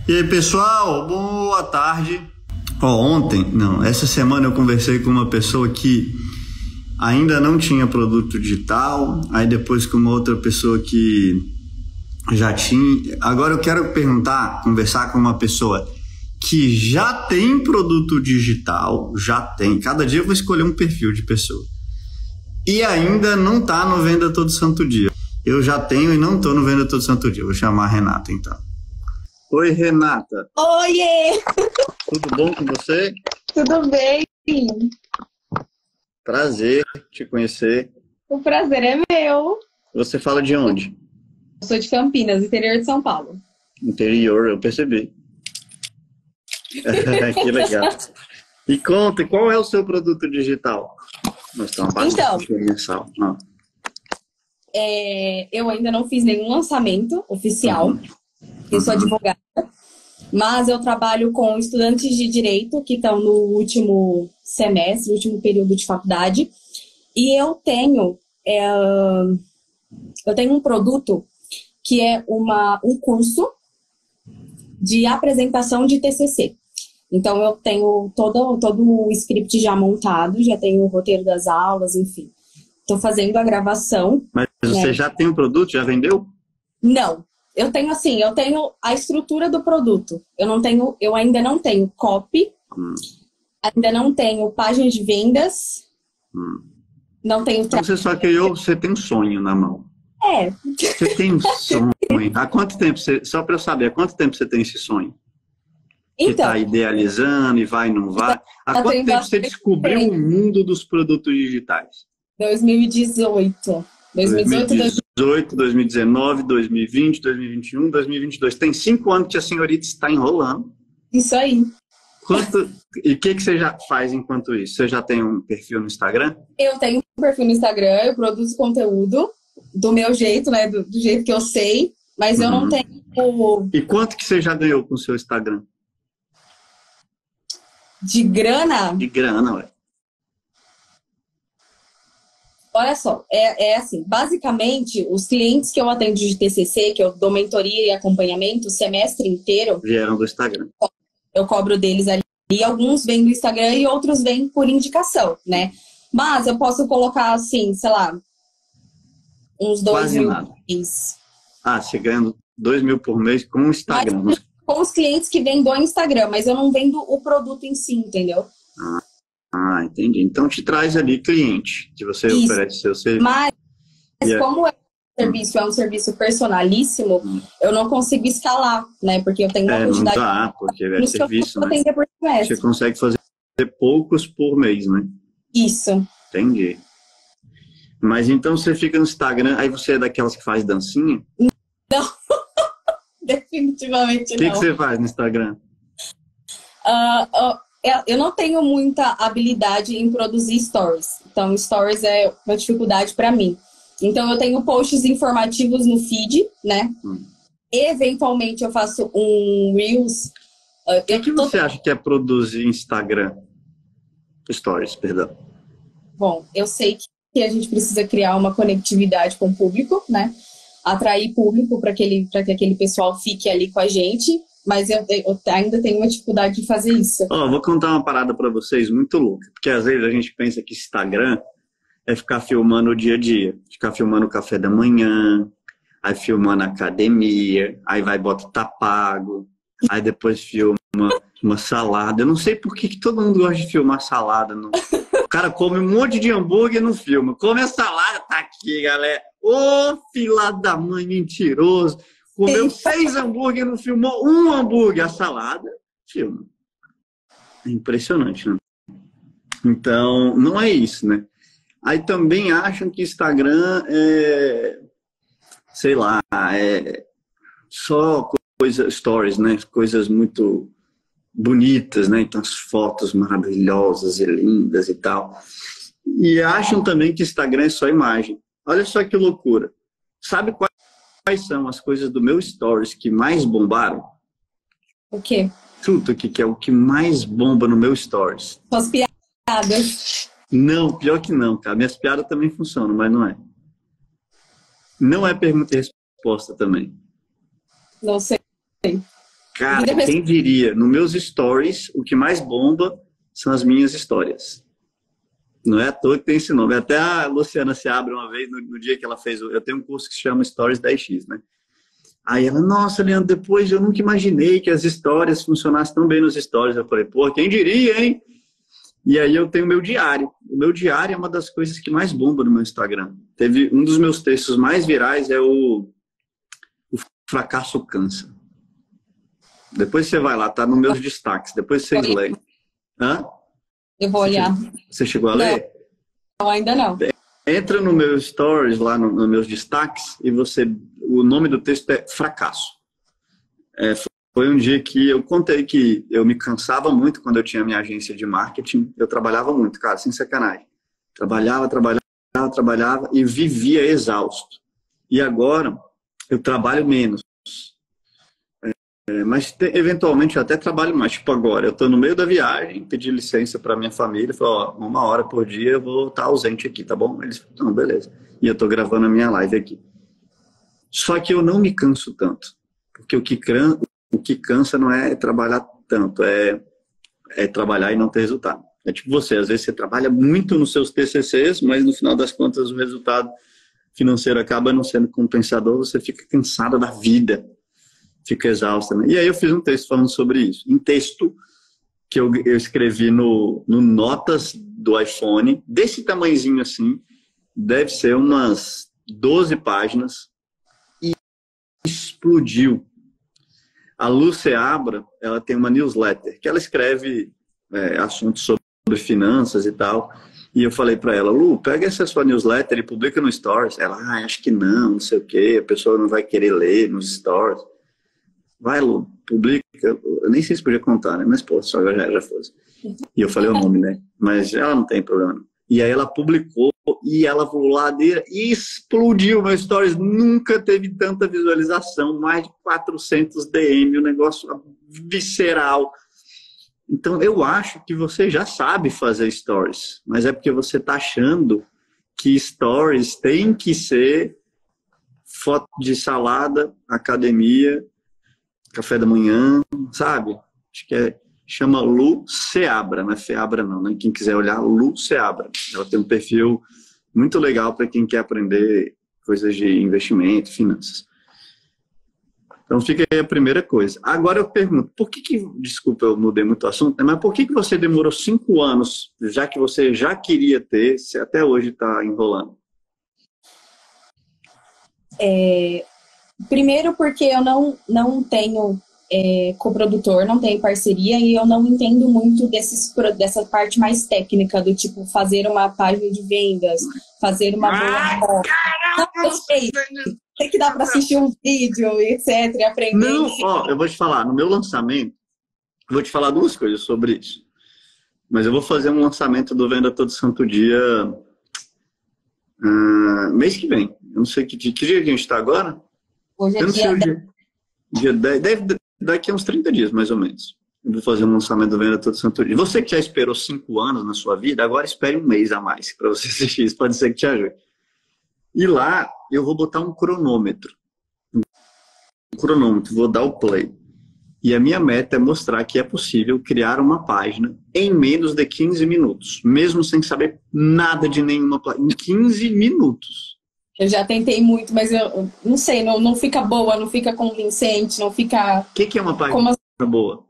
E aí, pessoal, boa tarde. Essa semana eu conversei com uma pessoa que ainda não tinha produto digital, aí depois com uma outra pessoa que já tinha. Agora eu quero conversar com uma pessoa que já tem produto digital, já tem. Cada dia eu vou escolher um perfil de pessoa. E ainda não está no Venda Todo Santo Dia. Eu já tenho e não estou no Venda Todo Santo Dia. Vou chamar a Renata, então. Oi, Renata. Oiê! Tudo bom com você? Tudo bem? Prazer te conhecer. O prazer é meu. Você fala de onde? Eu sou de Campinas, interior de São Paulo. Interior, eu percebi. Que legal. E conta, qual é o seu produto digital? Então, eu ainda não fiz nenhum lançamento oficial. Eu sou advogada, mas eu trabalho com estudantes de direito que estão no último semestre, último período de faculdade. E eu tenho um produto que é um curso de apresentação de TCC. Então, eu tenho todo o script já montado, já tenho o roteiro das aulas, enfim. Estou fazendo a gravação. Mas você já tem o produto? Já vendeu? Não. Eu tenho a estrutura do produto. Eu ainda não tenho copy, ainda não tenho páginas de vendas, não tenho... Então, você só criou, você tem um sonho na mão. Você tem um sonho. Há quanto tempo só para eu saber, há quanto tempo você tem esse sonho? Que está idealizando e vai e não vai. Há quanto tempo você descobriu o mundo dos produtos digitais? 2018. 2018, 2019, 2020, 2021, 2022. Tem 5 anos que a senhorita está enrolando. Isso aí. E o que você já faz enquanto isso? Você já tem um perfil no Instagram? Eu tenho um perfil no Instagram, eu produzo conteúdo do meu jeito, né? Do jeito que eu sei, mas eu não tenho... E quanto que você já ganhou com o seu Instagram? De grana? De grana, ué. Olha só, assim, basicamente, os clientes que eu atendo de TCC, que eu dou mentoria e acompanhamento o semestre inteiro... Vieram do Instagram. Eu cobro deles ali, alguns vêm do Instagram e outros vêm por indicação, né? Mas eu posso colocar, assim, sei lá, uns 2 mil por mês. Você ganha 2 mil por mês com o Instagram. Mas, com os clientes que vêm do Instagram, mas eu não vendo o produto em si, entendeu? Entendi. Então te traz ali cliente que você oferece seu serviço. Mas como é um serviço personalíssimo, eu não consigo escalar, né? Porque eu tenho uma quantidade... Não dá, porque é serviço, né? Por semestre. Você consegue fazer poucos por mês, né? Isso. Entendi. Mas então você fica no Instagram, aí você é daquelas que faz dancinha? Não. Definitivamente não. O que você faz no Instagram? Eu não tenho muita habilidade em produzir stories. Então, stories é uma dificuldade para mim. Então, eu tenho posts informativos no feed, né? Eventualmente, eu faço um Reels. O que você acha que é produzir Instagram? Stories, perdão. Bom, eu sei que a gente precisa criar uma conectividade com o público, né? Atrair público para que aquele pessoal fique ali com a gente. Mas eu ainda tenho uma dificuldade de fazer isso. Vou contar uma parada para vocês muito louca. Porque às vezes a gente pensa que Instagram é ficar filmando o dia a dia. Ficar filmando o café da manhã, aí filmando a academia, aí vai bota tá pago, aí depois filma uma salada. Eu não sei por que todo mundo gosta de filmar salada. Não. O cara come um monte de hambúrguer e não filma. Come a salada, tá aqui, galera. Ô, filha da mãe, mentiroso. Comeu 6 hambúrguer, não filmou um hambúrguer. A salada, filma. É impressionante, né? Então, não é isso, né? Aí também acham que Instagram é, sei lá, é só stories, né? Coisas muito bonitas, né? Então, as fotos maravilhosas e lindas e tal. E acham também que Instagram é só imagem. Olha só que loucura. Sabe quais são as coisas do meu stories que mais bombaram? O quê? Chuta o que é o que mais bomba no meu stories. As piadas. Não, pior que não, cara. Minhas piadas também funcionam, mas não é. Não é pergunta e resposta também. Não sei. Cara, quem diria? Nos meus stories, o que mais bomba são as minhas histórias. Não é à toa que tem esse nome. Até a Luciana Seabra, uma vez, no dia que ela fez... Eu tenho um curso que se chama Stories 10x, né? Aí ela, nossa, Leandro, depois eu nunca imaginei que as histórias funcionassem tão bem nos stories. Eu falei, pô, quem diria, hein? E aí eu tenho o meu diário. O meu diário é uma das coisas que mais bomba no meu Instagram. Teve um dos meus textos mais virais é o fracasso cansa. Depois você vai lá, tá nos meus destaques. Depois vocês leem. Hã? Eu vou olhar. Você chegou a ler? Não, ainda não. Entra no meu stories, lá nos meus destaques, e o nome do texto é Fracasso. Foi um dia que eu contei que eu me cansava muito quando eu tinha minha agência de marketing. Eu trabalhava muito, cara, sem sacanagem. Trabalhava e vivia exausto. E agora eu trabalho menos. Mas eventualmente eu até trabalho mais. Tipo agora, eu estou no meio da viagem, pedi licença para minha família, falei, ó, 1 hora por dia eu vou estar ausente aqui, tá bom? Eles falaram, não, beleza. E eu estou gravando a minha live aqui. Só que eu não me canso tanto, porque o que cansa não é trabalhar tanto, é trabalhar e não ter resultado. É tipo você, às vezes você trabalha muito nos seus TCCs, mas no final das contas o resultado financeiro acaba não sendo compensador, você fica cansado da vida. Fica exausta, né? E aí eu fiz um texto falando sobre isso. Um texto que eu escrevi no Notas do iPhone, desse tamanhozinho assim, deve ser umas 12 páginas, e explodiu. A Lu Seabra, ela tem uma newsletter, que ela escreve assuntos sobre finanças e tal, e eu falei para ela, Lu, pega essa sua newsletter e publica no Stories. Ela, acho que não sei o quê, a pessoa não vai querer ler nos Stories. Vai, Lu, publica. Eu nem sei se podia contar, né? Mas, pô, só já fosse. E eu falei o nome, né? Mas ela não tem problema, não. E aí ela publicou e ela voou ladeira e explodiu. Meu Stories nunca teve tanta visualização, mais de 400 DM, um negócio visceral. Então, eu acho que você já sabe fazer Stories, mas é porque você está achando que Stories tem que ser foto de salada, academia, café da manhã, sabe? Acho que chama Lu Seabra, não é Feabra não, né? Quem quiser olhar, Lu Seabra. Ela tem um perfil muito legal para quem quer aprender coisas de investimento, finanças. Então fica aí a primeira coisa. Agora eu pergunto, desculpa, eu mudei muito o assunto, mas por que você demorou 5 anos, já que você já queria ter, se até hoje está enrolando? Primeiro porque eu não tenho coprodutor, não tenho parceria e eu não entendo muito dessa parte mais técnica do tipo fazer uma página de vendas, fazer uma boa foto. Não, eu sei que dá para assistir um vídeo, etc, e aprender. Não, ó, eu vou te falar, no meu lançamento, vou te falar 2 coisas sobre isso. Mas eu vou fazer um lançamento do Venda Todo Santo Dia mês que vem. Eu não sei que dia que a gente está agora. Hoje é dia 10, daqui a uns 30 dias, mais ou menos. Eu vou fazer um lançamento do Venda Todo Santo Dia. Você que já esperou 5 anos na sua vida, agora espere 1 mês a mais para você assistir isso. Pode ser que te ajude. E lá eu vou botar um cronômetro. Vou dar o play. E a minha meta é mostrar que é possível criar uma página em menos de 15 minutos, mesmo sem saber nada de nenhuma página. Em 15 minutos. Eu já tentei muito, mas eu não sei, não fica boa, não fica convincente, não fica... O que é uma página boa?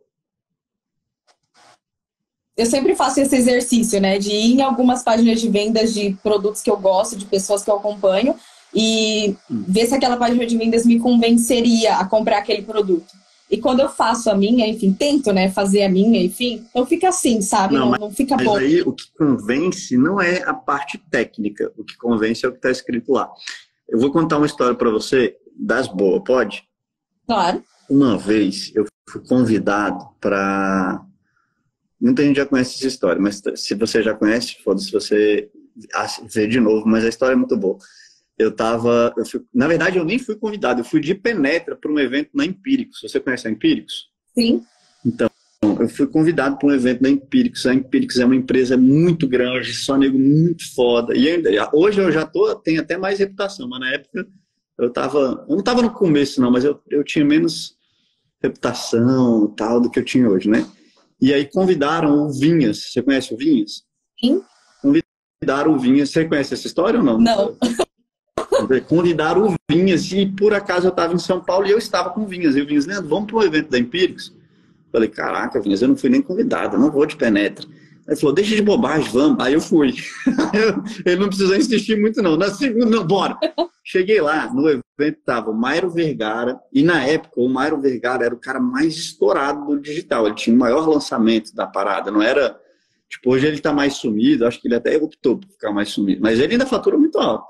Eu sempre faço esse exercício, né? De ir em algumas páginas de vendas de produtos que eu gosto, de pessoas que eu acompanho, e ver se aquela página de vendas me convenceria a comprar aquele produto. E quando eu faço a minha, enfim, tento, né, fazer a minha, enfim, então fica assim, sabe? Não fica bom. Mas aí o que convence não é a parte técnica, o que convence é o que está escrito lá. Eu vou contar uma história para você das boas, pode? Claro. Uma vez eu fui convidado para... Muita gente já conhece essa história, mas se você já conhece, foda-se você ver de novo, mas a história é muito boa. Na verdade, eu nem fui convidado, eu fui de penetra para um evento na Empíricos. Você conhece a Empíricos? Sim. Então, eu fui convidado para um evento da Empíricos. A Empíricos é uma empresa muito grande, só nego muito foda. E hoje eu já tenho até mais reputação, mas na época eu não estava no começo não, mas eu tinha menos reputação tal do que eu tinha hoje, né? E aí convidaram o Vinhas. Você conhece o Vinhas? Sim. Convidaram o Vinhas. Você conhece essa história ou não? Não. Convidaram o Vinhas e por acaso eu estava em São Paulo e eu estava com o Vinhas. E o Vinhas, Leandro, vamos para um evento da Empíricos? Falei, caraca, Vinhas, eu não fui nem convidado, eu não vou de penetra. Ele falou, deixa de bobagem, vamos. Aí eu fui. Ele não precisou insistir muito, não. Na segunda, não, bora. Cheguei lá, no evento estava o Mairo Vergara, e na época o Mairo Vergara era o cara mais estourado do digital. Ele tinha o maior lançamento da parada, não era... Tipo, hoje ele está mais sumido, acho que ele até optou por ficar mais sumido. Mas ele ainda fatura muito alto.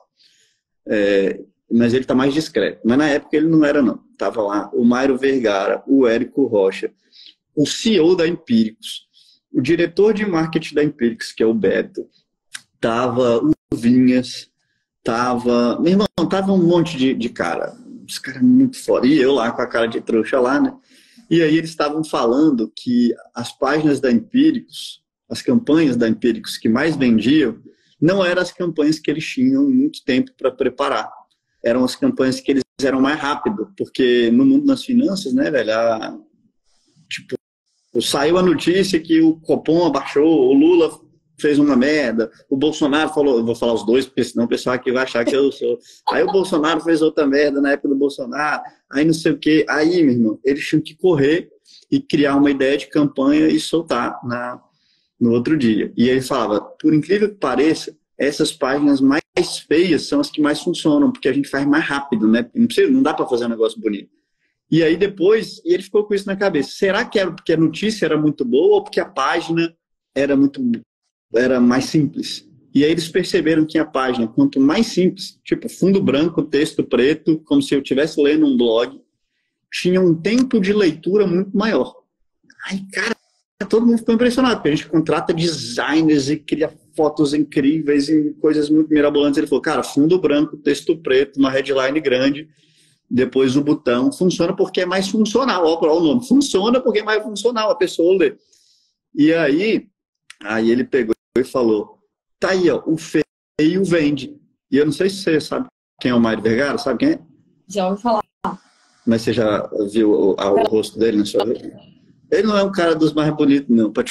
Mas ele está mais discreto. Mas na época ele não era, não. Tava lá o Mairo Vergara, o Érico Rocha, o CEO da Empíricos, o diretor de marketing da Empíricos, que é o Beto, tava o Vinhas, tava... Meu irmão, tava um monte de cara. Os caras muito foda. E eu lá com a cara de trouxa lá, né? E aí eles estavam falando que as páginas da Empíricos, as campanhas da Empíricos que mais vendiam, não eram as campanhas que eles tinham muito tempo para preparar. Eram as campanhas que eles eram mais rápido, porque no mundo das finanças, né, velho, tipo, saiu a notícia que o Copom abaixou, o Lula fez uma merda, o Bolsonaro falou, eu vou falar os dois, porque senão o pessoal aqui vai achar que eu sou. Aí o Bolsonaro fez outra merda na época do Bolsonaro, aí não sei o quê. Aí, meu irmão, eles tinham que correr e criar uma ideia de campanha e soltar no outro dia. E ele falava, por incrível que pareça, essas páginas mais feias são as que mais funcionam, porque a gente faz mais rápido, né? Não dá para fazer um negócio bonito. E aí depois, ele ficou com isso na cabeça. Será que era porque a notícia era muito boa ou porque a página era mais simples? E aí eles perceberam que a página, quanto mais simples, tipo fundo branco, texto preto, como se eu estivesse lendo um blog, tinha um tempo de leitura muito maior. Aí, cara, todo mundo ficou impressionado, porque a gente contrata designers e cria fotos incríveis e coisas muito mirabolantes. Ele falou, cara, fundo branco, texto preto, uma headline grande, depois o botão, funciona porque é mais funcional. Olha o nome, funciona porque é mais funcional, a pessoa lê. E aí ele pegou e falou, tá aí, ó, o feio vende. E eu não sei se você sabe quem é o Mário Vergara, sabe quem é? Já ouvi falar. Mas você já viu o rosto dele na sua vida? Ele não é um cara dos mais bonitos, não. Pra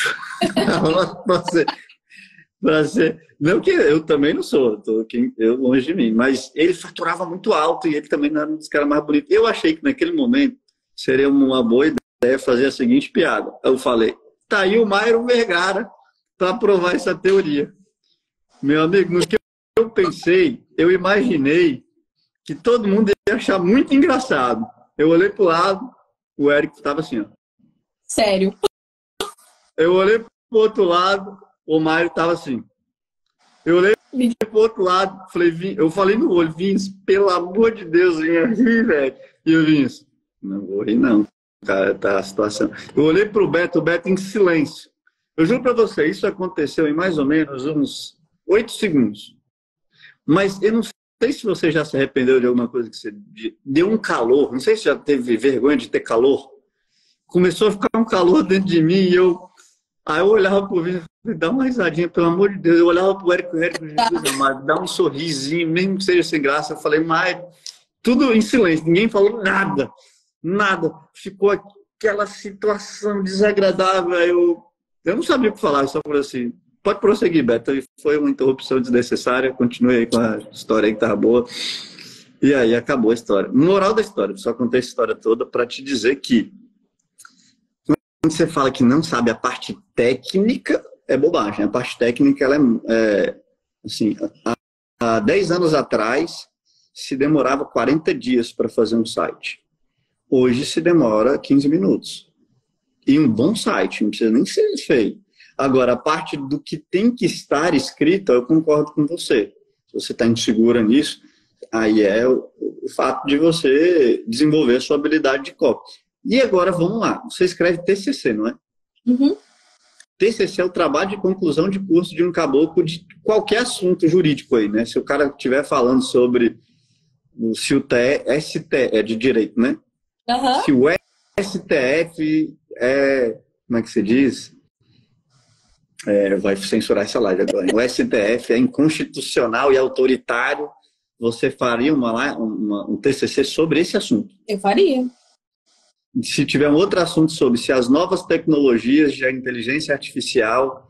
você. Não que eu também não sou, eu longe de mim, mas ele faturava muito alto e ele também não era um dos caras mais bonitos. Eu achei que naquele momento seria uma boa ideia fazer a seguinte piada. Eu falei, tá aí o Mairo Vergara para provar essa teoria. Meu amigo, no que eu pensei, eu imaginei que todo mundo ia achar muito engraçado. Eu olhei pro lado, o Érico estava assim, ó. Sério? Eu olhei pro outro lado, o Mário tava assim. Eu olhei pro outro lado, eu falei no olho, Vinhas, pelo amor de Deus, vinha rir, velho. E o Vinhas, não vou rir não, cara, tá a situação. Eu olhei pro Beto, o Beto em silêncio. Eu juro pra você, isso aconteceu em mais ou menos uns 8 segundos. Mas eu não sei se você já se arrependeu de alguma coisa que você deu um calor, não sei se já teve vergonha de ter calor. Começou a ficar um calor dentro de mim e aí eu olhava pro Vinhas e falei, dá uma risadinha, pelo amor de Deus. Eu olhava pro Érico, Jesus amado, dá um sorrisinho, mesmo que seja sem graça. Eu falei, mas tudo em silêncio, ninguém falou nada, nada. Ficou aquela situação desagradável. Eu não sabia o que falar, só por assim. Pode prosseguir, Beto. Foi uma interrupção desnecessária, continuei aí com a história aí que tava boa. E aí acabou a história. Moral da história, só contei a história toda para te dizer que quando você fala que não sabe a parte técnica, é bobagem. A parte técnica, ela assim, há 10 anos atrás, se demorava 40 dias para fazer um site. Hoje se demora 15 minutos. E um bom site, não precisa nem ser feio. Agora, a parte do que tem que estar escrito, eu concordo com você. Se você está insegura nisso, aí é o fato de você desenvolver a sua habilidade de copy. E agora, vamos lá. Você escreve TCC, não é? Uhum. TCC é o trabalho de conclusão de curso de um caboclo de qualquer assunto jurídico aí, né? Se o cara estiver falando sobre se o ST é de direito, né? Uhum. Se o STF é... Como é que se diz? Vai censurar essa live agora. O STF é inconstitucional e autoritário. Você faria um TCC sobre esse assunto? Eu faria. Se tiver um outro assunto sobre se as novas tecnologias de inteligência artificial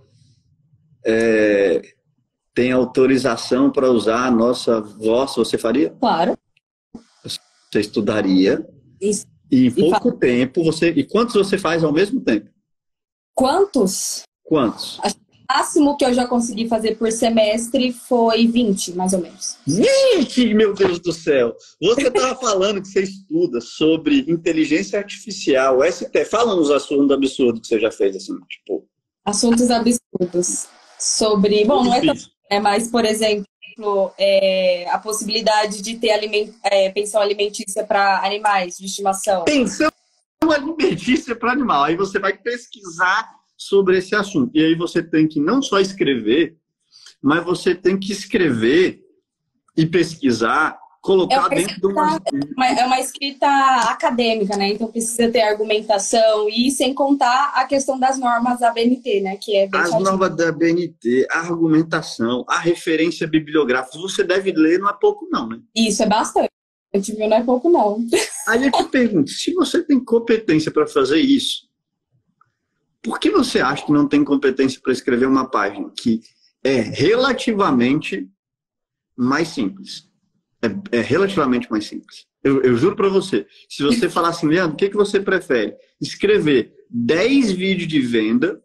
têm autorização para usar a nossa voz, você faria? Claro. Você estudaria. Isso. E em pouco tempo, e quantos você faz ao mesmo tempo? Quantos? Quantos? O máximo que eu já consegui fazer por semestre foi 20, mais ou menos. 20, meu Deus do céu! Você estava falando que você estuda sobre inteligência artificial, ST. Fala uns assuntos absurdos que você já fez, assim, tipo... Assuntos absurdos. Sobre... Bom, não é tão... mas, por exemplo, a possibilidade de ter pensão alimentícia para animais de estimação. Pensão alimentícia para animal. Aí você vai pesquisar sobre esse assunto. E aí você tem que não só escrever, mas você tem que escrever e pesquisar, colocar dentro de uma... É uma escrita acadêmica, né? Então precisa ter argumentação e sem contar a questão das normas da BNT, né? Que é as normas da BNT, a argumentação, a referência bibliográfica. Você deve ler, não é pouco não, né? Isso, é bastante. Viu? Não é pouco não. Aí eu te pergunto, se você tem competência para fazer isso, por que você acha que não tem competência para escrever uma página que é relativamente mais simples? É relativamente mais simples. Eu juro para você. Se você falar assim, Leandro, o que você prefere? Escrever 10 vídeos de venda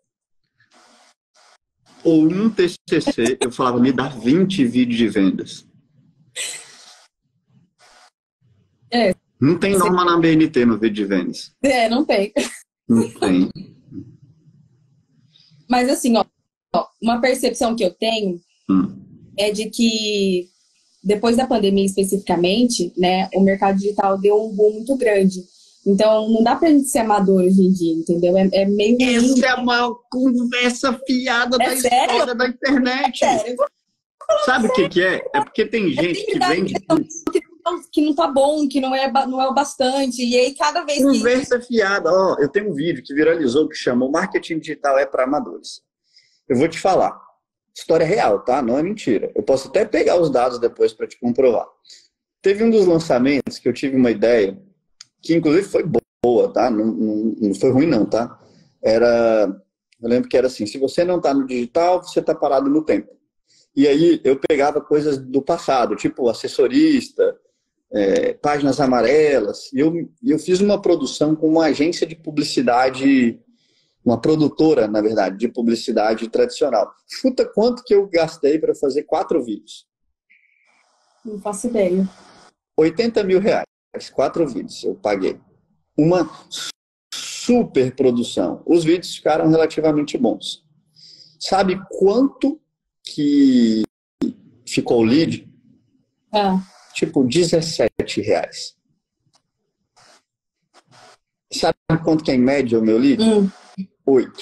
ou um TCC? Eu falava, me dá 20 vídeos de vendas. Não tem norma na BNT no vídeo de vendas. Não tem. Não tem. Mas assim, uma percepção que eu tenho é de que depois da pandemia especificamente, né, o mercado digital deu um boom muito grande. Então, não dá pra gente ser amador hoje em dia, entendeu? É meio ruim. Essa é a maior conversa fiada da história da internet. Sério? Sabe o que é? É porque tem gente que vende... Que não tá bom, que não é o bastante. E aí, cada vez conversa fiada. Eu tenho um vídeo que viralizou que chamou Marketing Digital é para Amadores. Eu vou te falar. História real, tá? Não é mentira. Eu posso até pegar os dados depois para te comprovar. Teve um dos lançamentos que eu tive uma ideia, que inclusive foi boa, tá? Não foi ruim não, tá? Eu lembro que era assim, se você não tá no digital, você tá parado no tempo. E aí eu pegava coisas do passado, tipo assessorista, páginas amarelas, e eu fiz uma produção com uma agência de publicidade, uma produtora, na verdade, de publicidade tradicional. Chuta quanto que eu gastei para fazer 4 vídeos? Não faço ideia. R$80 mil, 4 vídeos eu paguei. Uma super produção. Os vídeos ficaram relativamente bons. Sabe quanto que ficou o lead? Tipo, R$17. Sabe quanto que é em média o meu lead? 8.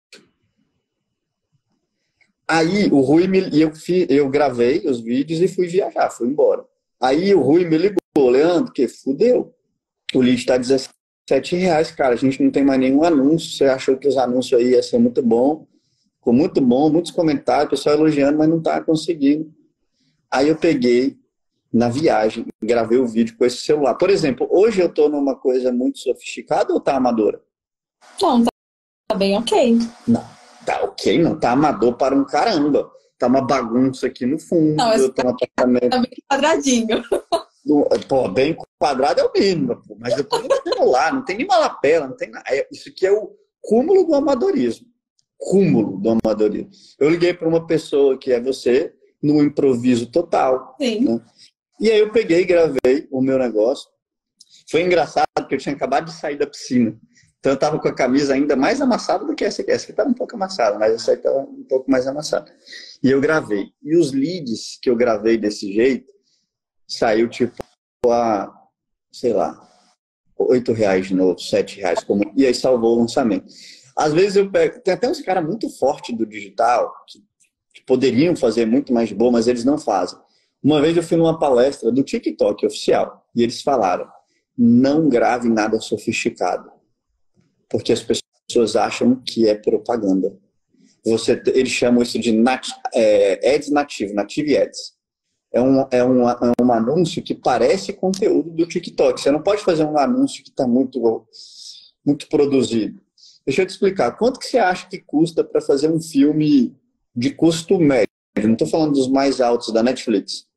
Aí o Rui eu gravei os vídeos e fui viajar, fui embora. Aí o Rui me ligou, Leandro, que fudeu. O lead está R$17, cara, a gente não tem mais nenhum anúncio. Você achou que os anúncios aí ia ser muito bom? Ficou muito bom, muitos comentários, pessoal elogiando, mas não tá conseguindo. Aí eu peguei na viagem, gravei o vídeo com esse celular. Por exemplo, hoje eu tô numa coisa muito sofisticada ou tá amadora? Não, tá bem ok. Não, tá ok, não tá amador para um caramba. Tá uma bagunça aqui no fundo. Não, eu tô no apartamento. Tá bem quadradinho. Pô, bem quadrado é o mínimo, pô, mas eu tô no celular, não tem nem uma lapela, não tem nada. Isso aqui é o cúmulo do amadorismo. Cúmulo do amadorismo. Eu liguei para uma pessoa que é você, no improviso total. Sim. Né? E aí eu peguei e gravei o meu negócio. Foi engraçado porque eu tinha acabado de sair da piscina. Então eu tava com a camisa ainda mais amassada do que essa aqui. Essa aqui tava um pouco amassada, mas essa aí tava um pouco mais amassada. E eu gravei. E os leads que eu gravei desse jeito, saiu tipo a, sei lá, R$8 de novo, R$7. E aí salvou o lançamento. Às vezes eu pego... Tem até uns caras muito fortes do digital que poderiam fazer muito mais de boa, mas eles não fazem. Uma vez eu fui numa palestra do TikTok oficial e eles falaram, não grave nada sofisticado, porque as pessoas acham que é propaganda. Eles chamam isso de ads nativo, native ads. É um anúncio que parece conteúdo do TikTok. Você não pode fazer um anúncio que está muito, muito produzido. Deixa eu te explicar. Quanto que você acha que custa para fazer um filme de custo médio? Não estou falando dos mais altos da Netflix.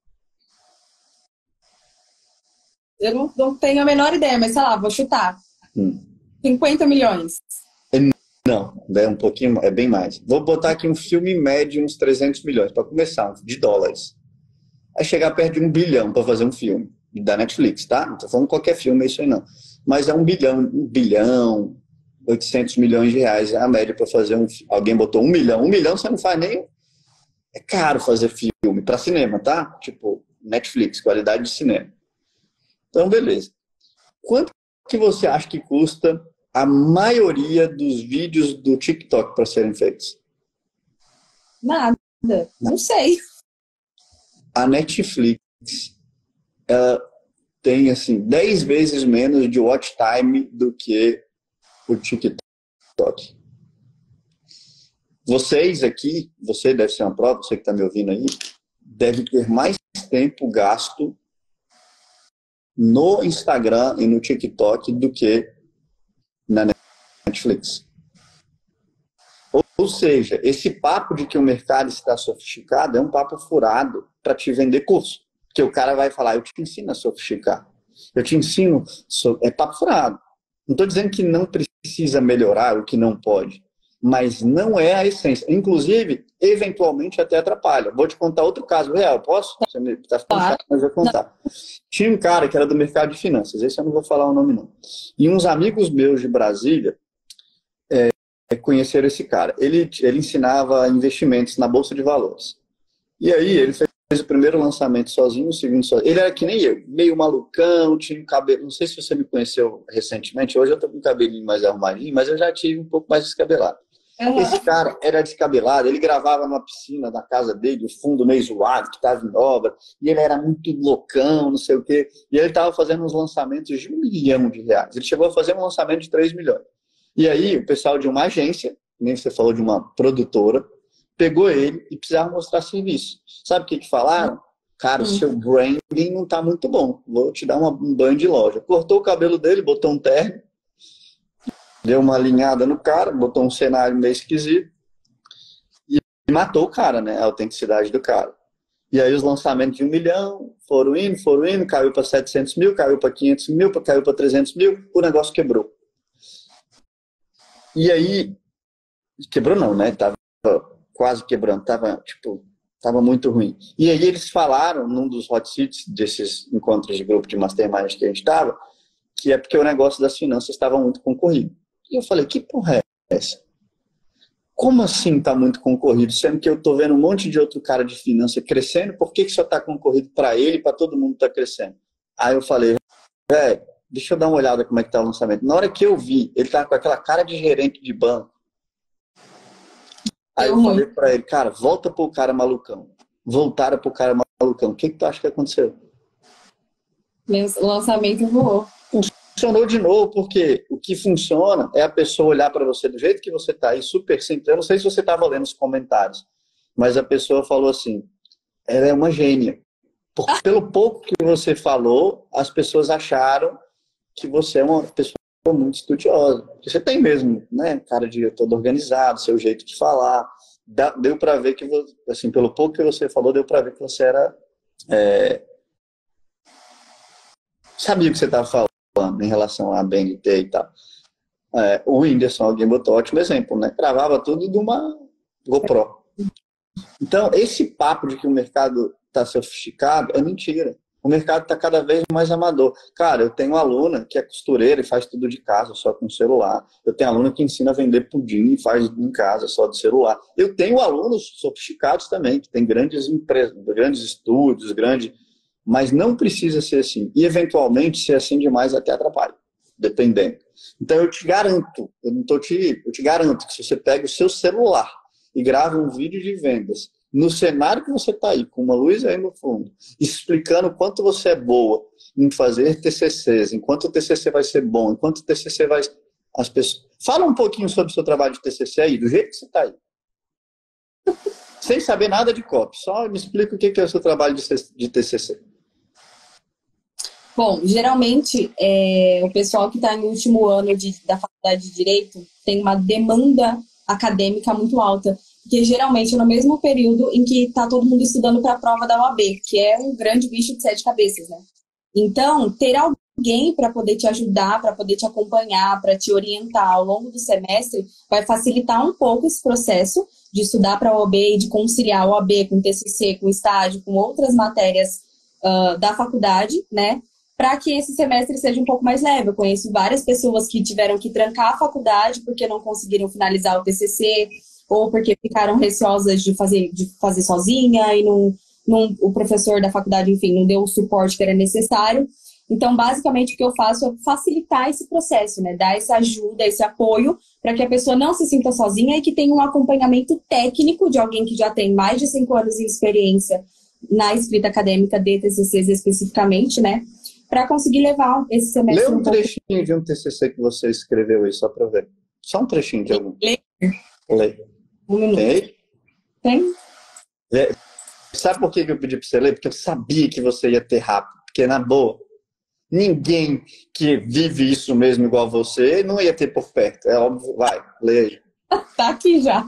Eu não tenho a menor ideia, mas sei lá, vou chutar. 50 milhões. Não, é um pouquinho, é bem mais. Vou botar aqui um filme médio, uns 300 milhões, para começar, de dólares. Aí chegar perto de 1 bilhão para fazer um filme da Netflix, tá? Não estou falando qualquer filme, é isso aí não. Mas é 1 bilhão, 800 milhões de reais é a média para fazer um filme. Alguém botou 1 milhão. 1 milhão você não faz nem... É caro fazer filme para cinema, tá? Tipo, Netflix, qualidade de cinema. Então, beleza. Quanto que você acha que custa a maioria dos vídeos do TikTok para serem feitos? Nada. Não sei. A Netflix, ela tem, assim, 10 vezes menos de watch time do que o TikTok. Vocês aqui, você deve ser uma prova, você que está me ouvindo aí, deve ter mais tempo gasto no Instagram e no TikTok do que na Netflix. Ou seja, esse papo de que o mercado está sofisticado é um papo furado para te vender curso. Porque o cara vai falar, eu te ensino a sofisticar. Eu te ensino, é papo furado. Não estou dizendo que não precisa melhorar o que não pode, mas não é a essência. Inclusive, eventualmente até atrapalha. Vou te contar outro caso real, posso? Você está ficando chato, mas eu vou contar. Tinha um cara que era do mercado de finanças, esse eu não vou falar o nome não. E uns amigos meus de Brasília conheceram esse cara. Ele ensinava investimentos na Bolsa de Valores. E aí ele fez o primeiro lançamento sozinho, o segundo sozinho. Ele era que nem eu, meio malucão, tinha um cabelo... Não sei se você me conheceu recentemente, hoje eu tô com um cabelinho mais arrumadinho, mas eu já tive um pouco mais descabelado. Esse cara era descabelado, ele gravava numa piscina da casa dele, o fundo meio zoado, que estava em obra, e ele era muito loucão, não sei o quê, e ele estava fazendo uns lançamentos de R$1 milhão. Ele chegou a fazer um lançamento de 3 milhões. E aí o pessoal de uma agência, nem você falou de uma produtora, pegou ele e precisava mostrar serviço. Sabe o que falaram? Cara, o seu branding não está muito bom, vou te dar um banho de loja. Cortou o cabelo dele, botou um terno, deu uma alinhada no cara, botou um cenário meio esquisito e matou o cara, né? A autenticidade do cara. E aí os lançamentos de 1 milhão foram indo, caiu para 700 mil, caiu para 500 mil, caiu para 300 mil, o negócio quebrou. E aí, quebrou não, né? Tava quase quebrando, tava muito ruim. E aí eles falaram, num dos hot seats desses encontros de grupo de mastermind que a gente estava, que é porque o negócio das finanças estava muito concorrido. E eu falei, que porra é essa? Como assim está muito concorrido? Sendo que eu estou vendo um monte de outro cara de finança crescendo, por que só está concorrido para ele e para todo mundo está crescendo? Aí eu falei, velho, deixa eu dar uma olhada como é que está o lançamento. Na hora que eu vi, ele tá com aquela cara de gerente de banco. Aí eu falei para ele, cara, volta pro cara malucão. Voltaram pro cara malucão. O que tu acha que aconteceu? O lançamento voou. Funcionou de novo, porque o que funciona é a pessoa olhar para você do jeito que você está aí, super simples. Eu não sei se você estava lendo os comentários, mas a pessoa falou assim, ela é uma gênia. Pelo pouco que você falou, as pessoas acharam que você é uma pessoa muito estudiosa. Você tem mesmo, né, cara de todo organizado, seu jeito de falar. Deu para ver que, assim, pelo pouco que você falou, deu para ver que você era... sabia o que você estava falando em relação à BNT e tal. O Whindersson, alguém botou ótimo exemplo, né? Gravava tudo de uma GoPro. Então, esse papo de que o mercado está sofisticado é mentira. O mercado está cada vez mais amador. Cara, eu tenho uma aluna que é costureira e faz tudo de casa, só com celular. Eu tenho aluna que ensina a vender pudim e faz em casa, só de celular. Eu tenho alunos sofisticados também, que têm grandes empresas, grandes estúdios, mas não precisa ser assim. E, eventualmente, ser assim demais até atrapalha, dependendo. Então, eu te garanto, eu te garanto que se você pega o seu celular e grava um vídeo de vendas, no cenário que você está aí, com uma luz aí no fundo, explicando quanto você é boa em fazer TCCs, enquanto o TCC vai ser bom, enquanto o TCC vai... As pessoas... Fala um pouquinho sobre o seu trabalho de TCC aí, do jeito que você está aí. Sem saber nada de copy. Só me explica o que é o seu trabalho de TCC. Bom, geralmente, o pessoal que está no último ano da faculdade de Direito tem uma demanda acadêmica muito alta, porque geralmente é no mesmo período em que está todo mundo estudando para a prova da OAB, que é um grande bicho de 7 cabeças, né? Então, ter alguém para poder te ajudar, para poder te acompanhar, para te orientar ao longo do semestre, vai facilitar um pouco esse processo de estudar para a OAB e de conciliar a OAB com TCC, com estágio, com outras matérias da faculdade, né? Para que esse semestre seja um pouco mais leve. Eu conheço várias pessoas que tiveram que trancar a faculdade porque não conseguiram finalizar o TCC ou porque ficaram receosas de fazer sozinha e o professor da faculdade, enfim, não deu o suporte que era necessário. Então, basicamente, o que eu faço é facilitar esse processo, né? Dar essa ajuda, esse apoio, para que a pessoa não se sinta sozinha e que tenha um acompanhamento técnico de alguém que já tem mais de 5 anos de experiência na escrita acadêmica de TCCs especificamente, né? Para conseguir levar esse semestre. Lê um trechinho de um TCC que você escreveu aí, só para ver. Só um trechinho de algum. Lê. Um minuto. Tem? Sabe por que eu pedi para você ler? Porque eu sabia que você ia ter rápido. Porque, na boa, ninguém que vive isso mesmo igual você não ia ter por perto. É óbvio. Vai, lê aí. Tá aqui já.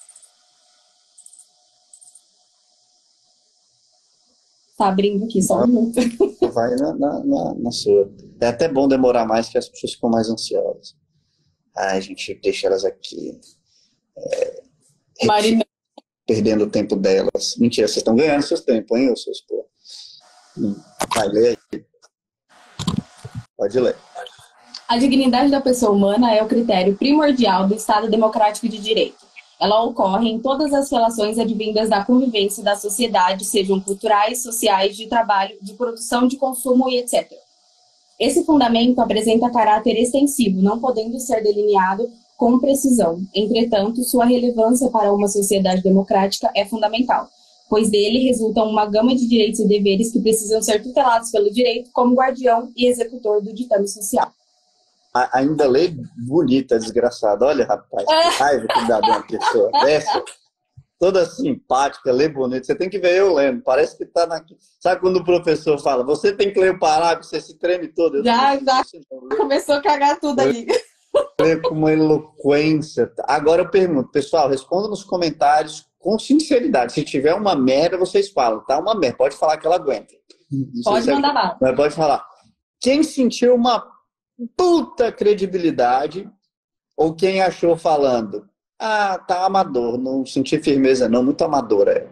Tá abrindo aqui, só um minuto. Vai na sua. É até bom demorar mais, que as pessoas ficam mais ansiosas. A gente deixa elas aqui. Marina. Perdendo o tempo delas. Mentira, vocês estão ganhando seus tempos, hein, seus pô. Vai, lê aí. Pode ler. A dignidade da pessoa humana é o critério primordial do Estado Democrático de Direito. Ela ocorre em todas as relações advindas da convivência da sociedade, sejam culturais, sociais, de trabalho, de produção, de consumo e etc. Esse fundamento apresenta caráter extensivo, não podendo ser delineado com precisão. Entretanto, sua relevância para uma sociedade democrática é fundamental, pois dele resultam uma gama de direitos e deveres que precisam ser tutelados pelo direito como guardião e executor do ditame social. Ainda lê bonita, desgraçada. Olha, rapaz, que raiva que dá de uma pessoa dessa. Toda simpática, lê bonito. Você tem que ver eu lendo. Parece que tá na... Sabe quando o professor fala, você tem que ler o parágrafo, você se treme todo. Já começou a cagar tudo ali. Lê com uma eloquência. Agora eu pergunto, pessoal, responda nos comentários com sinceridade. Se tiver uma merda, vocês falam, tá? Uma merda. Pode falar que ela aguenta. Pode mandar bala. Mas pode falar. Quem sentiu uma puta credibilidade ou quem achou falando, tá amador, não senti firmeza não, muito amador é.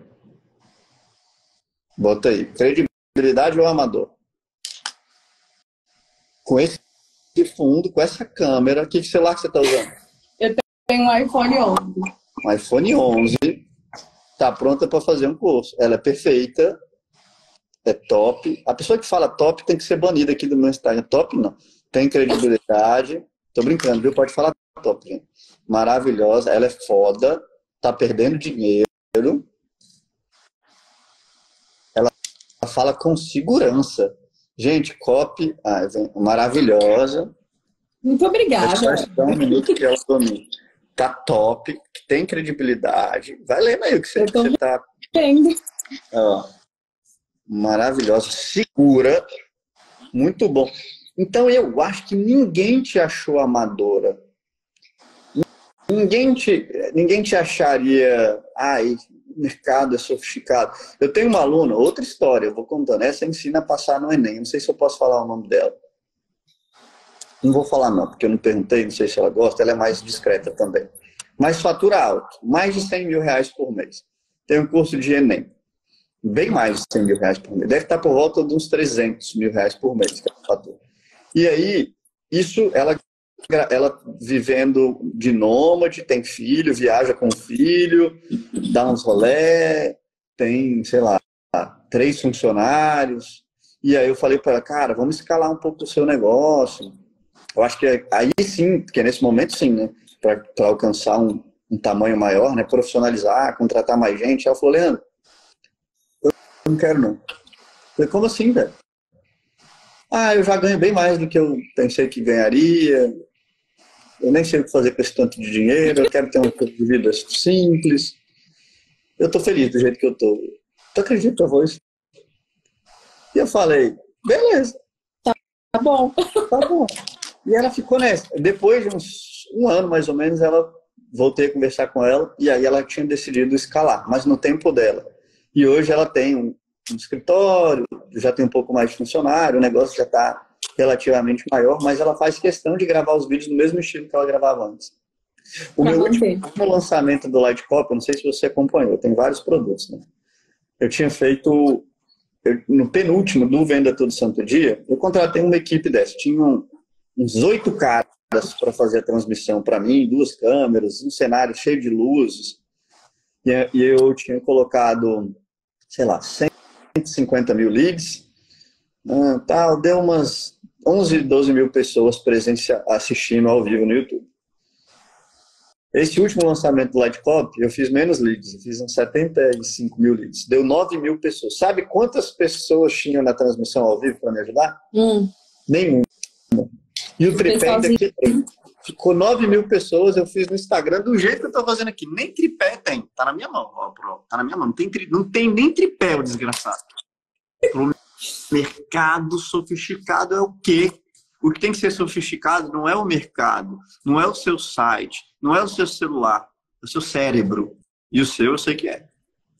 Bota aí, credibilidade ou amador? Com esse fundo, com essa câmera, que celular que você tá usando? Eu tenho um iPhone 11. Um iPhone 11, tá pronta para fazer um curso. Ela é perfeita, é top. A pessoa que fala top tem que ser banida aqui do meu Instagram. Top não. Tem credibilidade. Tô brincando, viu? Pode falar top, gente. Maravilhosa. Ela é foda. Tá perdendo dinheiro. Ela fala com segurança. Gente, copy. Maravilhosa. Muito obrigada. Só um minuto que ela domina. Tá top. Tem credibilidade. Vai lendo aí o que você tá... Entendo. Maravilhosa. Segura. Muito bom. Então, eu acho que ninguém te achou amadora. Ninguém te acharia, o mercado é sofisticado. Eu tenho uma aluna, outra história, eu vou contando. Essa ensina a passar no Enem. Não sei se eu posso falar o nome dela. Não vou falar não, porque eu não perguntei, não sei se ela gosta. Ela é mais discreta também. Mas fatura alto. Mais de 100 mil reais por mês. Tem um curso de Enem. Bem mais de 100 mil reais por mês. Deve estar por volta de uns 300 mil reais por mês que ela fatura. E aí, isso, ela vivendo de nômade, tem filho, viaja com o filho, dá uns rolé, tem, sei lá, 3 funcionários. E aí eu falei para ela, cara, vamos escalar um pouco o seu negócio. Eu acho que aí sim, porque nesse momento sim, né? Para alcançar um tamanho maior, né? Profissionalizar, contratar mais gente. Ela falou, Leandro, eu não quero não. Eu falei, como assim, velho? Eu já ganho bem mais do que eu pensei que ganharia. Eu nem sei o que fazer com esse tanto de dinheiro. Eu quero ter um pouco de vida simples. eu tô feliz do jeito que eu tô. Tu acredita, voz? E eu falei, beleza, Tá bom. tá bom. E ela ficou nessa. Depois de um ano, mais ou menos, voltei a conversar com ela, e aí ela tinha decidido escalar, mas no tempo dela. E hoje ela tem um escritório, já tem um pouco mais de funcionário, o negócio já está relativamente maior, mas ela faz questão de gravar os vídeos no mesmo estilo que ela gravava antes. O meu último lançamento do Lightcopy, eu não sei se você acompanhou, tem vários produtos, né? Eu tinha feito, no penúltimo do Venda Todo Santo Dia, eu contratei uma equipe dessa, tinha uns 8 caras para fazer a transmissão para mim, 2 câmeras, um cenário cheio de luzes, e eu tinha colocado, sei lá, 150 mil leads, tal, deu umas 11, 12 mil pessoas assistindo ao vivo no YouTube. Esse último lançamento do Lightcopy, eu fiz menos leads, eu fiz uns 75 mil leads, deu 9 mil pessoas. Sabe quantas pessoas tinham na transmissão ao vivo para me ajudar? Nenhuma. E o tripé ainda ficou 9 mil pessoas, eu fiz no Instagram do jeito que eu estou fazendo aqui. Nem tripé tem, tá na minha mão, ó, tá na minha mão. Não tem nem tripé, o desgraçado. Pro mercado sofisticado é o quê? O que tem que ser sofisticado não é o mercado, não é o seu site, não é o seu celular, é o seu cérebro. E o seu eu sei que é.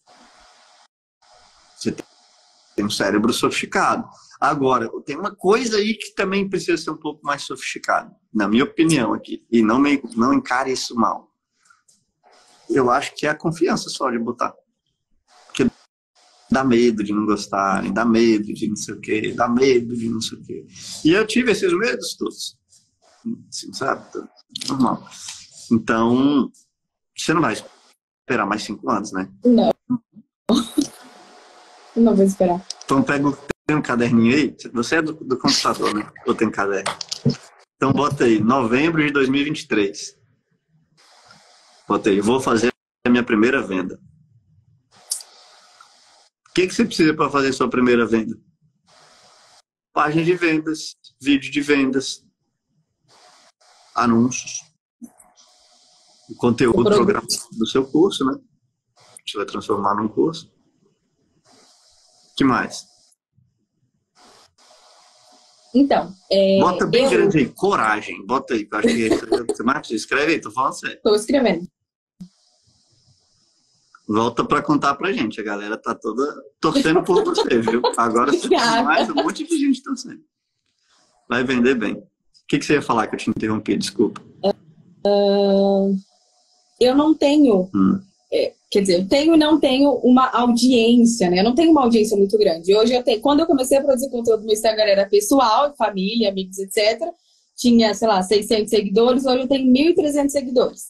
Você tem um cérebro sofisticado. Agora, tem uma coisa aí que também precisa ser um pouco mais sofisticado, na minha opinião aqui, e não encare isso mal. Eu acho que é a confiança só de botar. Porque dá medo de não gostarem, dá medo de não sei o quê, dá medo de não sei o quê. E eu tive esses medos todos. Assim, sabe? Normal. Então, você não vai esperar mais 5 anos, né? Não. Não vou esperar. Então, tem um caderninho aí. Você é do computador, né? Ou tem caderno? Então, bota aí, novembro de 2023. Bota aí, vou fazer a minha primeira venda. O que você precisa para fazer sua primeira venda? Página de vendas, vídeo de vendas, anúncios, o conteúdo programa do seu curso, né? Você vai transformar num curso. O que mais? Então, bota bem grande aí, coragem. Bota aí, que eu acho que você mais precisa. Escreve aí, tô falando sério. Estou escrevendo. Volta para contar pra gente. A galera tá toda torcendo por você, viu? Agora você tem mais um monte de gente torcendo. Vai vender bem. O que você ia falar que eu te interrompi? Desculpa. Eu não tenho... Quer dizer, eu tenho e não tenho uma audiência, né? Eu não tenho uma audiência muito grande. Hoje quando eu comecei a produzir conteúdo no Instagram era pessoal, família, amigos, etc. Tinha, sei lá, 600 seguidores. Hoje eu tenho 1.300 seguidores.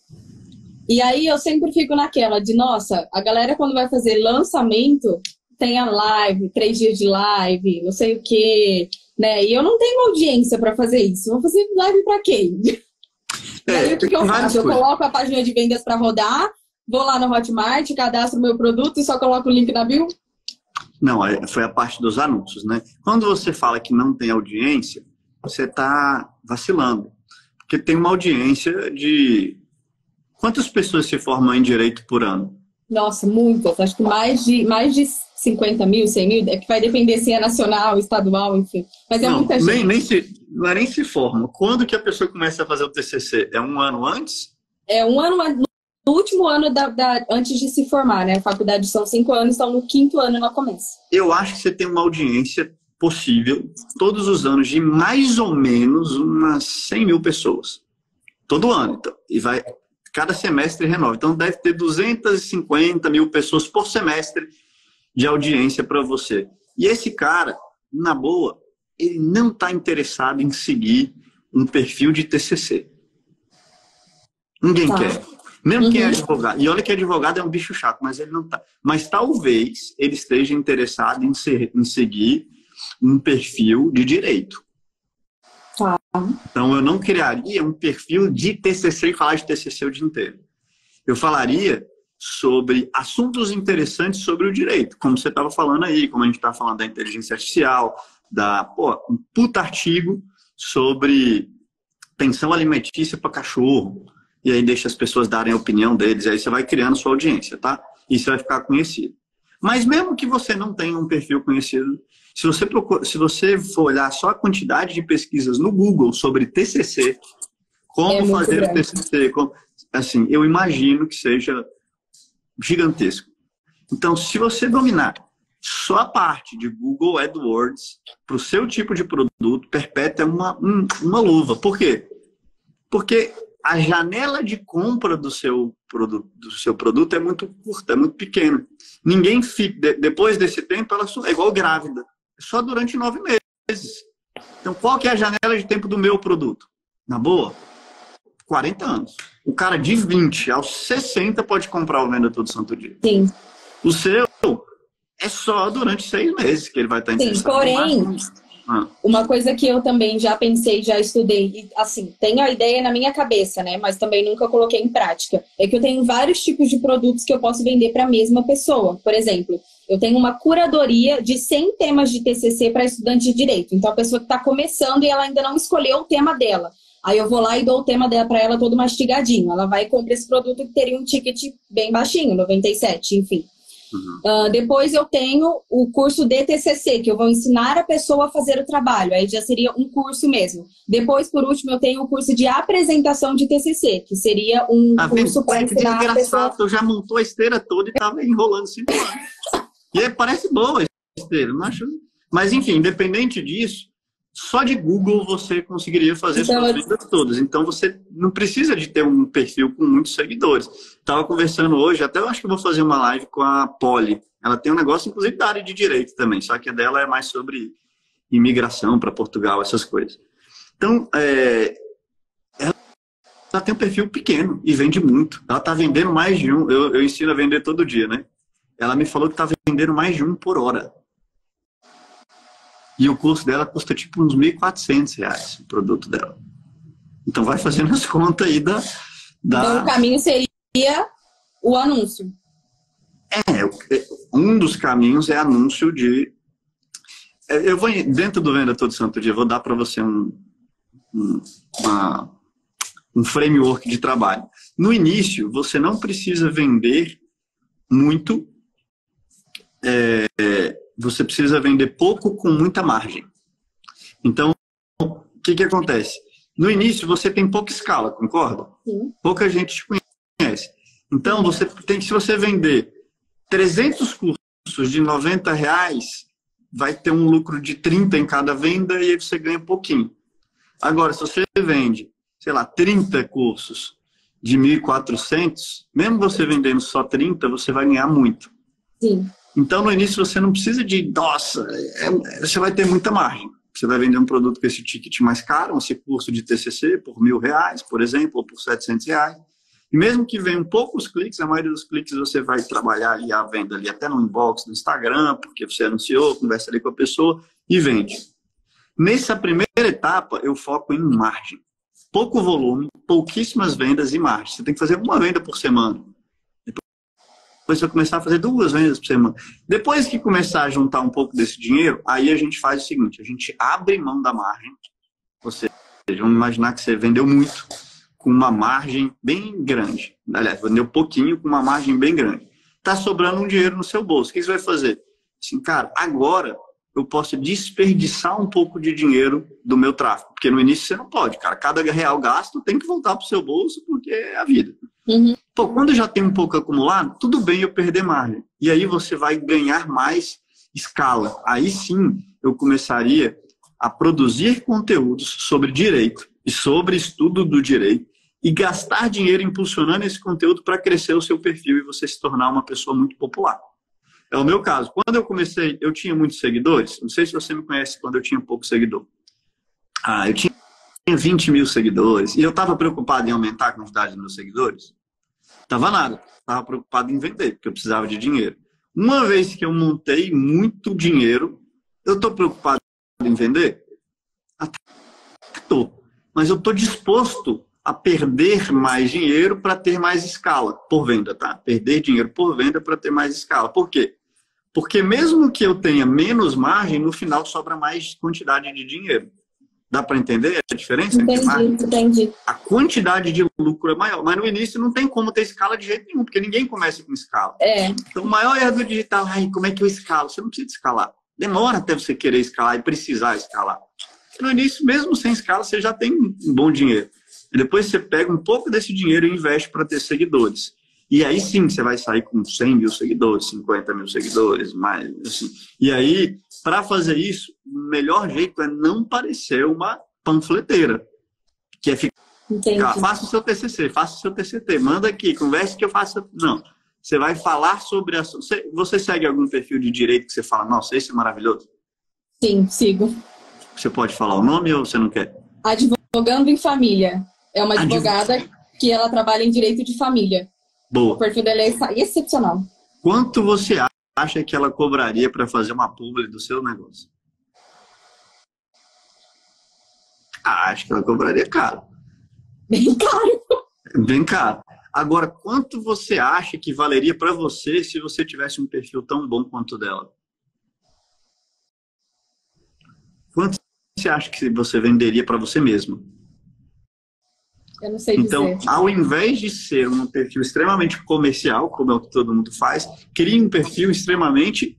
E aí eu sempre fico naquela de, nossa, a galera quando vai fazer lançamento, tem a live, 3 dias de live, não sei o quê, né? E eu não tenho audiência para fazer isso. Vou fazer live para quê? E aí o que eu faço? Eu coloco a página de vendas para rodar, vou lá no Hotmart, cadastro o meu produto e só coloco o link na bio? Não, foi a parte dos anúncios, né? Quando você fala que não tem audiência, você está vacilando. Porque tem uma audiência de... Quantas pessoas se formam em direito por ano? Nossa, muitas. Acho que mais de 50 mil, 100 mil. É que vai depender se é nacional, estadual, enfim. Mas é muita gente. Não é nem se forma. Quando que a pessoa começa a fazer o TCC? É um ano antes? É um ano antes. No último ano antes de se formar, né? A faculdade são 5 anos, então no 5º ano ela começa. Eu acho que você tem uma audiência possível todos os anos de mais ou menos umas 100 mil pessoas. Todo ano. Então, e vai... Cada semestre renova. Então, deve ter 250 mil pessoas por semestre de audiência para você. E esse cara, na boa, ele não está interessado em seguir um perfil de TCC. Ninguém quer. Mesmo quem é advogado. E olha que advogado é um bicho chato, mas ele não está. Mas talvez ele esteja interessado em seguir um perfil de direito. Tá. Então, eu não criaria um perfil de TCC e falar de TCC o dia inteiro. Eu falaria sobre assuntos interessantes sobre o direito, como você estava falando aí, como a gente está falando da inteligência artificial, um puta artigo sobre pensão alimentícia para cachorro, e aí deixa as pessoas darem a opinião deles, e aí você vai criando sua audiência, tá? e você vai ficar conhecido. Mas mesmo que você não tenha um perfil conhecido, se você for olhar só a quantidade de pesquisas no Google sobre TCC, como fazer o TCC, assim, eu imagino que seja gigantesco. Então, se você dominar só a parte de Google AdWords para o seu tipo de produto, perpétua é uma luva. Por quê? Porque a janela de compra do seu produto é muito curta, é muito pequena. Ninguém fica, depois desse tempo, ela é igual grávida. Só durante 9 meses. Então, qual que é a janela de tempo do meu produto? Na boa, 40 anos. O cara de 20 aos 60 pode comprar o Venda Todo Santo Dia. Sim. O seu é só durante 6 meses que ele vai estar interessado. Sim, porém, uma coisa que eu também já pensei, já estudei, e assim, tenho a ideia na minha cabeça, né? Mas também nunca coloquei em prática. É que eu tenho vários tipos de produtos que eu posso vender para a mesma pessoa. Por exemplo, eu tenho uma curadoria de 100 temas de TCC para estudante de direito. Então, a pessoa que está começando e ela ainda não escolheu o tema dela. Aí eu vou lá e dou o tema dela para ela todo mastigadinho. Ela vai e compra esse produto que teria um ticket bem baixinho, 97, enfim. Depois eu tenho o curso de TCC, que eu vou ensinar a pessoa a fazer o trabalho. Aí já seria um curso mesmo. Depois, por último, eu tenho o curso de apresentação de TCC, que seria um curso para ensinar a pessoa... Eu já montou a esteira toda e estava enrolando 5 anos. E aí, parece boa a esteira, não acho? Mas, enfim, independente disso, só de Google você conseguiria fazer suas vendas todas. Então, você não precisa de ter um perfil com muitos seguidores. Estava conversando hoje, até eu acho que vou fazer uma live com a Polly. Ela tem um negócio, inclusive, da área de direito também, só que a dela é mais sobre imigração para Portugal, essas coisas. Então, ela tem um perfil pequeno e vende muito. Ela está vendendo mais de um. Eu ensino a vender todo dia, né? Ela me falou que está vendendo mais de um por hora. E o curso dela custa tipo uns R$1.400, o produto dela. Então vai fazendo as contas aí da... Então o caminho seria o anúncio. Um dos caminhos é anúncio de... Eu vou, dentro do Venda Todo Santo Dia, vou dar para você um framework de trabalho. No início, você não precisa vender muito... você precisa vender pouco com muita margem. Então, o que acontece? No início, você tem pouca escala, concorda? Sim. Pouca gente te conhece. Então, se você vender 300 cursos de R$90, vai ter um lucro de 30 em cada venda e aí você ganha pouquinho. Agora, se você vende, sei lá, 30 cursos de 1.400, mesmo você vendendo só 30, você vai ganhar muito. Sim. Então, no início, você não precisa de... Nossa, você vai ter muita margem. Você vai vender um produto com esse ticket mais caro, esse curso de TCC por R$1.000, por exemplo, ou por R$700. E mesmo que venham poucos cliques, a maioria dos cliques você vai trabalhar ali a venda ali até no inbox do Instagram, porque você anunciou, conversa ali com a pessoa e vende. Nessa primeira etapa, eu foco em margem. Pouco volume, pouquíssimas vendas e margem. Você tem que fazer uma venda por semana. Depois você vai começar a fazer 2 vendas por semana. Depois que começar a juntar um pouco desse dinheiro, aí a gente faz o seguinte, a gente abre mão da margem. Ou seja, vamos imaginar que você vendeu muito com uma margem bem grande. Aliás, vendeu pouquinho com uma margem bem grande. Está sobrando um dinheiro no seu bolso. O que você vai fazer? Assim, cara, agora eu posso desperdiçar um pouco de dinheiro do meu tráfego. Porque no início você não pode, cara. Cada real gasto tem que voltar para o seu bolso porque é a vida. Uhum. Pô, quando eu já tenho um pouco acumulado, tudo bem eu perder margem. E aí você vai ganhar mais escala. Aí sim eu começaria a produzir conteúdos sobre direito e sobre estudo do direito e gastar dinheiro impulsionando esse conteúdo para crescer o seu perfil e você se tornar uma pessoa muito popular. É o meu caso. Quando eu comecei, eu tinha muitos seguidores. Não sei se você me conhece quando eu tinha pouco seguidor. Eu tinha 20 mil seguidores. E eu estava preocupado em aumentar a quantidade dos meus seguidores? Estava nada. Estava preocupado em vender, porque eu precisava de dinheiro. Uma vez que eu montei muito dinheiro, eu estou preocupado em vender? Até estou. Mas eu estou disposto a perder mais dinheiro para ter mais escala por venda, tá? Perder dinheiro por venda para ter mais escala. Por quê? Porque mesmo que eu tenha menos margem, no final sobra mais quantidade de dinheiro. Dá para entender a diferença entre marketing? Entendi. A quantidade de lucro é maior, mas no início não tem como ter escala de jeito nenhum, porque ninguém começa com escala. Então, o maior erro do digital, como é que eu escalo? Você não precisa escalar. Demora até você querer escalar e precisar escalar. No início, mesmo sem escala, você já tem um bom dinheiro. E depois você pega um pouco desse dinheiro e investe para ter seguidores. E aí sim, você vai sair com 100 mil seguidores, 50 mil seguidores, mais assim. E aí, para fazer isso, o melhor jeito é não parecer uma panfleteira. Que é ficar, faça o seu TCC, faça o seu TCT, manda aqui, converse que eu faço. Não, você vai falar sobre... Você segue algum perfil de direito que você fala, nossa, esse é maravilhoso? Sim, sigo. Você pode falar o nome ou você não quer? Advogando em Família. É uma advogada que ela trabalha em direito de família. Boa. O perfil dela é excepcional. Quanto você acha que ela cobraria para fazer uma publi do seu negócio? Acho que ela cobraria caro. Bem caro. Bem caro. Agora, quanto você acha que valeria para você se você tivesse um perfil tão bom quanto o dela? Quanto você acha que você venderia para você mesmo? Eu não sei dizer. Então, ao invés de ser um perfil extremamente comercial, como é o que todo mundo faz, crie um perfil extremamente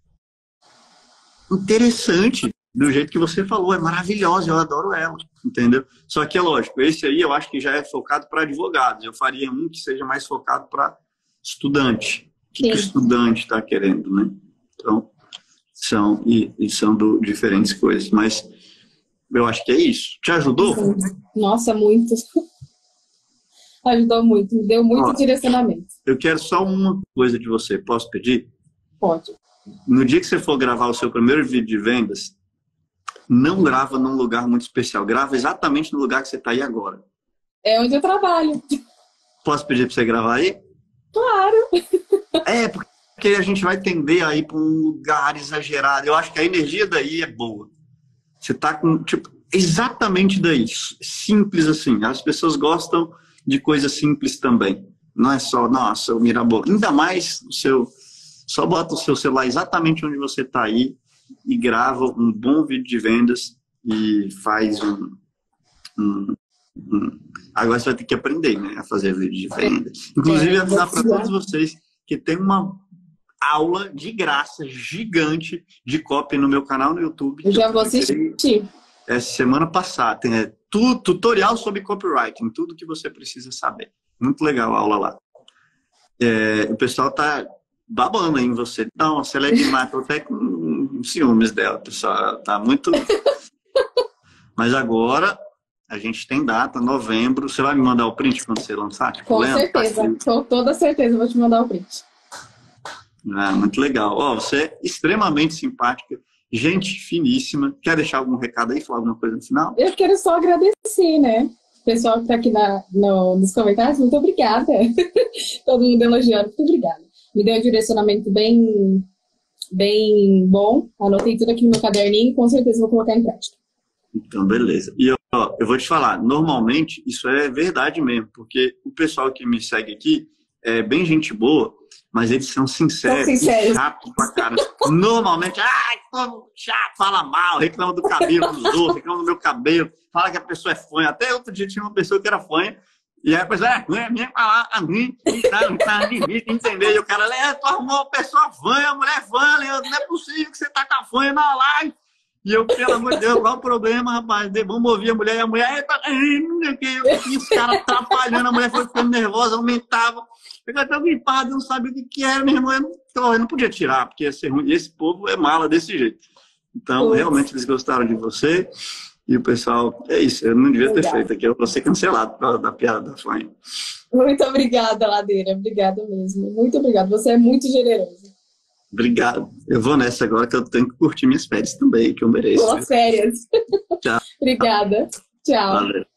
interessante, do jeito que você falou. É maravilhosa, eu adoro ela, entendeu? Só que é lógico, esse aí eu acho que já é focado para advogados. Eu faria um que seja mais focado para estudante. O que o estudante está querendo, né? Então, são diferentes coisas. Mas eu acho que é isso. Te ajudou? Sim. Nossa, muito. Ajudou muito, me deu muito direcionamento. Eu quero só uma coisa de você. Posso pedir? Pode. No dia que você for gravar o seu primeiro vídeo de vendas, não grava num lugar muito especial. Grava exatamente no lugar que você está aí agora. É onde eu trabalho. Posso pedir para você gravar aí? Claro. É, porque a gente vai tender a ir para um lugar exagerado. Eu acho que a energia daí é boa. Você está com, tipo, exatamente daí. Simples assim. As pessoas gostam de coisas simples também. Não é só, nossa, o Mirabola. Ainda mais só bota o seu celular exatamente onde você está aí e grava um bom vídeo de vendas e faz Agora você vai ter que aprender, né, a fazer vídeo de vendas. Inclusive, eu vou dar para todos vocês que tem uma aula de graça gigante de copy no meu canal no YouTube. Eu já vou assistir. Essa semana passada. Tem tutorial sobre copywriting, tudo que você precisa saber. Muito legal a aula lá. O pessoal tá babando em você. Não, você é demais. Tô até com ciúmes dela, pessoal. Tá muito... Mas agora a gente tem data, novembro. Você vai me mandar o print quando você lançar? Tipo, com certeza. Com toda certeza eu vou te mandar o print. Muito legal. Você é extremamente simpática. Gente finíssima. Quer deixar algum recado aí? Falar alguma coisa no final? Eu quero só agradecer, né? O pessoal que está aqui nos comentários, muito obrigada. Todo mundo elogiando, muito obrigada. Me deu um direcionamento bem bom. Anotei tudo aqui no meu caderninho e com certeza vou colocar em prática. Então, beleza. E eu vou te falar, normalmente isso é verdade mesmo, porque o pessoal que me segue aqui é bem gente boa, mas eles são sinceros. E chato pra cara. Normalmente, como chato, fala mal, reclama do cabelo dos outros, reclama do meu cabelo, fala que a pessoa é fanha. Até outro dia tinha uma pessoa que era fanha, e aí a pessoa minha falar a mim, tá difícil entender. E o cara, tu arrumou uma pessoa fanha, a mulher fanha, Leandro, não é possível que você tá com a fanha na live. E eu, pelo amor de Deus, qual o problema, rapaz? Vamos ouvir a mulher, e a mulher, e os caras atrapalhando, a mulher foi ficando nervosa, aumentava. Eu até gripado, não sabia o que era, minha irmã, eu não podia tirar, porque ia ser ruim. E esse povo é mala desse jeito. Então, realmente, eles gostaram de você. E o pessoal, é isso, eu não devia ter feito aqui, eu vou ser cancelado por causa da piada da fanha. Muito obrigada, Ladeira, obrigada mesmo. Muito obrigada, você é muito generoso. Obrigado. Eu vou nessa agora que eu tenho que curtir minhas férias também, que eu mereço. Boas férias. Tchau. Obrigada. Tchau. Valeu.